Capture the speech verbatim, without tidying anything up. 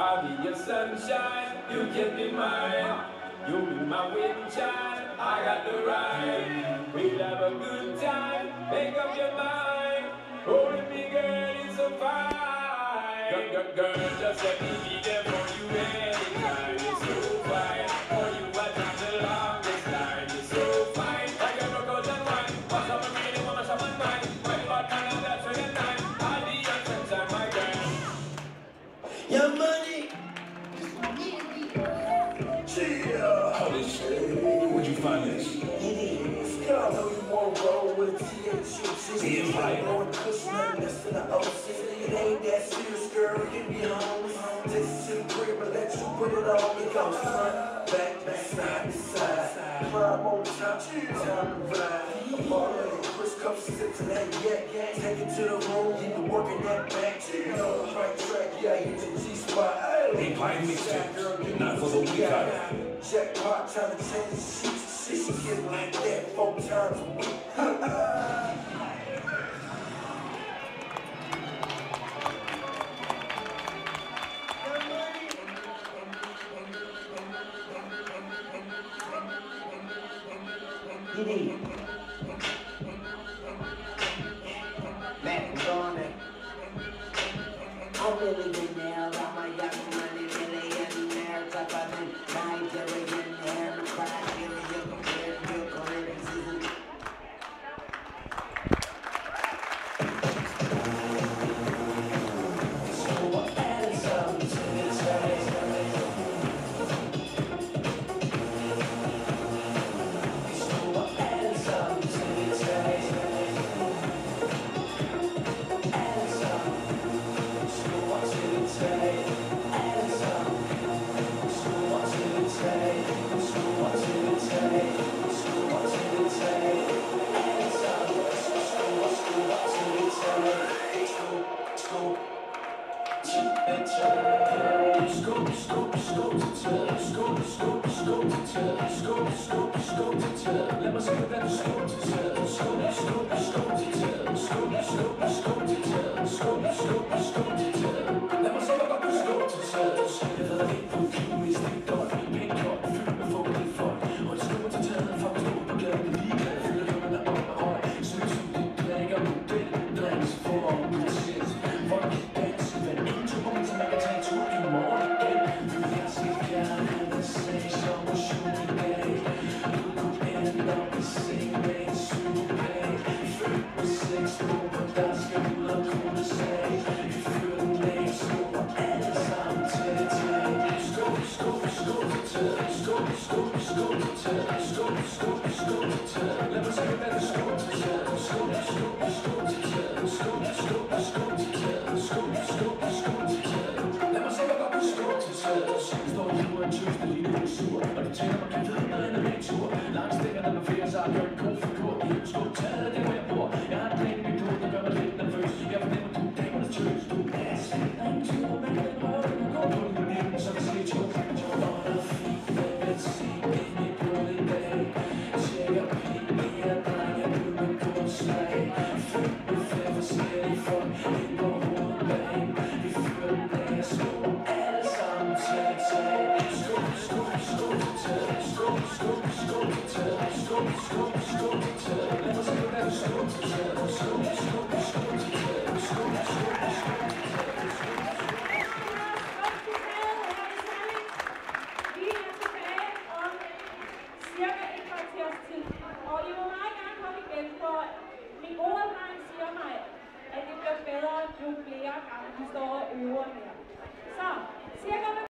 I'll be your sunshine, you can be mine. You'll be my wind chime, I got the rhyme. We'll have a good time, make up your mind. Holding me, girl, is so fine. Girl, girl, girl, just let me be there for you anytime. It's so fine, for you I time the longest time. It's so fine, I got no gold and wine. What's up, I'm reading, what much I'm on mine. My partner, and that's for your time. I'll be your sunshine, my girl. Your money. Yeah. Holy shit. Where'd you find this? Y'all know you won't roll with T H U. The Empire. On the cushion, nothing less than the O C. It ain't that serious, girl. You be home. Take it to the crib and let you put it on. It goes front, back, back, side to side. Climb on top, time to ride. I'm all in it. Chris Cups sit to that yak. Take it to the room, keep it working that back. You know the right track, yeah, hit the G-spot. Empire mixtape, not for the weak out. Jackpot trying to change the sheets. She should get like that four times a week. You need Mac on it. I'm really good now. Got my yacht money, really in there. Top of the Nigerian hair, the crack, here we go, here we go, here we go. Let me see what that scope to tell. Scope, scope, scope to tell. Scope, scope, scope to tell. Scope, scope, scope to tell. Let me see what that scope to tell. Det hedder helt på klubben i stikdøj. Pænt godt, fyldt med fugtigt folk. Og det scope til tæden, for at stå på gaden. Ligeglad, fylder lømmerne op og høj. Synes som de drikker model. Drinks for om det shit. Folk kan danse, hvad ingen to punkt, så man kan tage en tur i morgen igen. For jeg skal gerne have en sag, som at shoot i dag. Up the same way, super pain. Fyldt med sex, hvor der skal ud og kunne sag. Vi føler den af, skubber alle sammen til det tag. Skub, skub, skub til tæt. Skub, skub, skub til tæt. Skub, skub, skub til tæt. Lad mig se, hvad det skub til tæt. Skub, skub, skub til tæt. Skub, skub, skub til tæt. Skub, skub, skub til tæt. Lad mig se, hvad der skub til tæt. Vi står og hiver en tøs, der ligner en sur. Og det tænker mig, kan vide, når en er med tur. Langt stikker, der med flere sig, gør en god figur. I husk at tage det, hvor jeg bor. Jeg har en plan i mit hoved, der gør mig lidt nervøs. Jeg fornemmer, du er damernes tøs. Du er ass. Der er en tur, man kan prøve. Du går på den nitten, så kan se to. Og der er fint, hvad vil se ind i både i dag. Tjekker pænt, mere drenge, nu med kun slag. Fyldt med flere forskellige folk, ind på hovedet bag. Vi fyrer den af, skubber alle sammen til et tag. Skub, skub, skub til tag. Skub, skub, skub til tag. Skub, skub, skub til tag. Lad mig se, hvordan du skub til tag. Skub, skub, skub til tag. Skub, skub, skub til tag. Vi er tilbage om cirka et kvarters tid. Og I må meget gerne komme igen, for min gode dreng siger mig, at det bliver bedre, jo flere gange vi står og øver her. Så, cirka